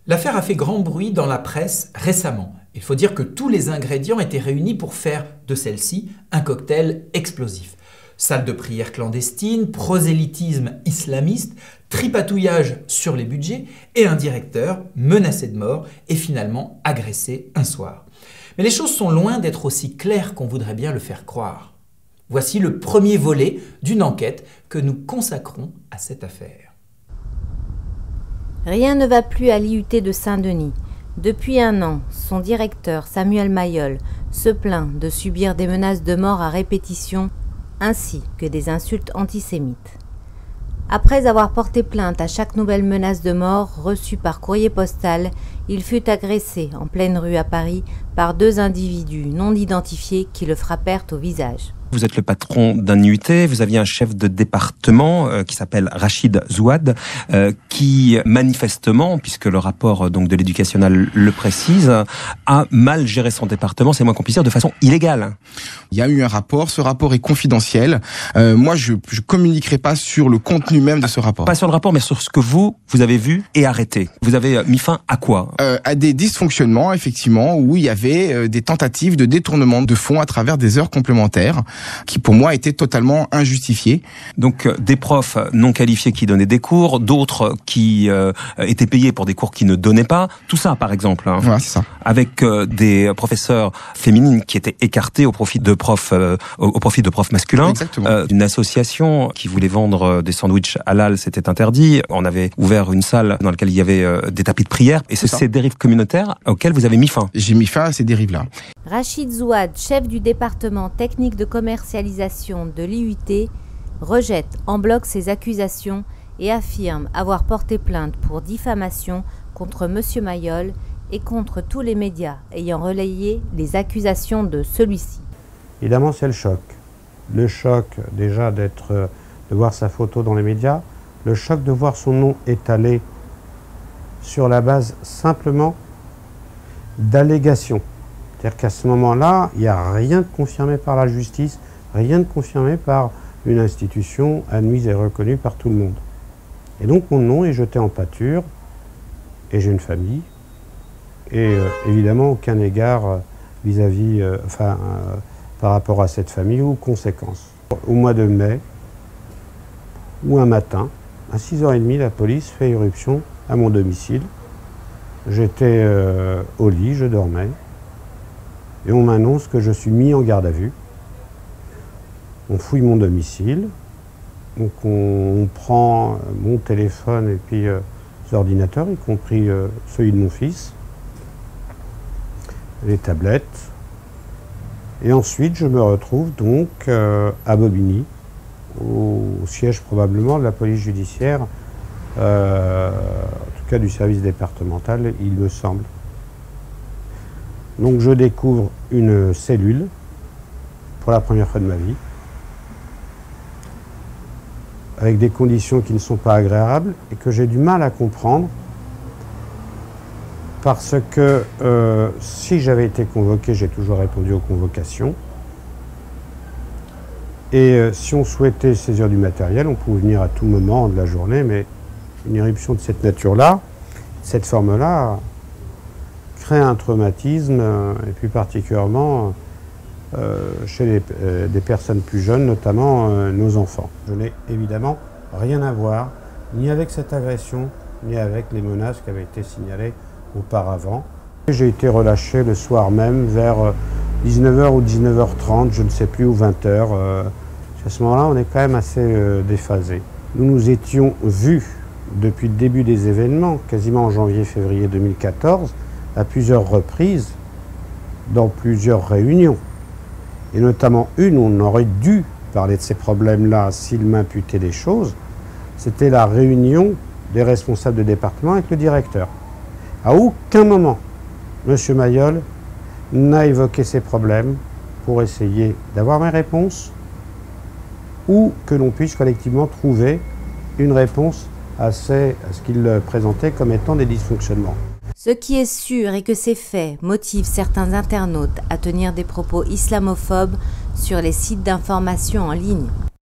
L'affaire a fait grand bruit dans la presse récemment. Il faut dire que tous les ingrédients étaient réunis pour faire de celle-ci un cocktail explosif. Salle de prière clandestine, prosélytisme islamiste, tripatouillage sur les budgets et un directeur menacé de mort et finalement agressé un soir. Mais les choses sont loin d'être aussi claires qu'on voudrait bien le faire croire. Voici le premier volet d'une enquête que nous consacrons à cette affaire. Rien ne va plus à l'IUT de Saint-Denis. Depuis un an, son directeur, Samuel Mayol, se plaint de subir des menaces de mort à répétition, ainsi que des insultes antisémites. Après avoir porté plainte à chaque nouvelle menace de mort reçue par courrier postal, il fut agressé en pleine rue à Paris par deux individus non identifiés qui le frappèrent au visage. Vous êtes le patron d'un IUT, vous aviez un chef de département qui s'appelle Rachid Zouad, qui manifestement, puisque le rapport donc de l'éducation nationale le précise, a mal géré son département, c'est moins qu'on puisse dire, de façon illégale. Il y a eu un rapport, ce rapport est confidentiel. Moi, je communiquerai pas sur le contenu même de ce rapport. Pas sur le rapport, mais sur ce que vous avez vu et arrêté. Vous avez mis fin à quoi? À des dysfonctionnements, effectivement, où il y avait des tentatives de détournement de fonds à travers des heures complémentaires, qui pour moi étaient totalement injustifiées. Donc des profs non qualifiés qui donnaient des cours, d'autres qui étaient payés pour des cours qui ne donnaient pas, tout ça par exemple. Hein. Voilà, c'est ça. Avec des professeurs féminines qui étaient écartées au profit de profs masculins. Exactement. Une association qui voulait vendre des sandwichs halal, c'était interdit. On avait ouvert une salle dans laquelle il y avait des tapis de prière. Et c'est ces dérives communautaires auxquelles vous avez mis fin. J'ai mis fin à ces dérives-là. Rachid Zouad, chef du département technique de commercialisation de l'IUT, rejette en bloc ces accusations et affirme avoir porté plainte pour diffamation contre M. Mayol et contre tous les médias ayant relayé les accusations de celui-ci. Évidemment, c'est le choc. Le choc déjà de voir sa photo dans les médias, le choc de voir son nom étalé sur la base simplement d'allégations. C'est-à-dire qu'à ce moment-là, il n'y a rien de confirmé par la justice, rien de confirmé par une institution admise et reconnue par tout le monde. Et donc mon nom est jeté en pâture, et j'ai une famille, et évidemment aucun égard vis-à-vis, par rapport à cette famille ou conséquences. Au mois de mai, ou un matin, à 6h30, la police fait irruption à mon domicile. J'étais au lit, je dormais, et on m'annonce que je suis mis en garde à vue. On fouille mon domicile, donc on prend mon téléphone et puis les ordinateurs, y compris celui de mon fils, les tablettes, et ensuite je me retrouve donc à Bobigny, au siège probablement de la police judiciaire, en tout cas du service départemental, il me semble. Donc je découvre une cellule pour la première fois de ma vie, avec des conditions qui ne sont pas agréables et que j'ai du mal à comprendre, parce que si j'avais été convoqué, j'ai toujours répondu aux convocations. Et si on souhaitait saisir du matériel, on pouvait venir à tout moment de la journée, mais une éruption de cette nature-là, cette forme-là, crée un traumatisme, et plus particulièrement chez des personnes plus jeunes, notamment nos enfants. Je n'ai évidemment rien à voir, ni avec cette agression, ni avec les menaces qui avaient été signalées auparavant. J'ai été relâché le soir même, vers 19h ou 19h30, je ne sais plus, ou 20h. À ce moment-là, on est quand même assez déphasé. Nous nous étions vus depuis le début des événements, quasiment en janvier-février 2014, à plusieurs reprises, dans plusieurs réunions. Et notamment une où on aurait dû parler de ces problèmes-là s'il m'imputait des choses, c'était la réunion des responsables de département avec le directeur. À aucun moment, M. Mayol n'a évoqué ces problèmes pour essayer d'avoir mes réponses ou que l'on puisse collectivement trouver une réponse à ce qu'il présentait comme étant des dysfonctionnements. Ce qui est sûr est que ces faits motivent certains internautes à tenir des propos islamophobes sur les sites d'information en ligne.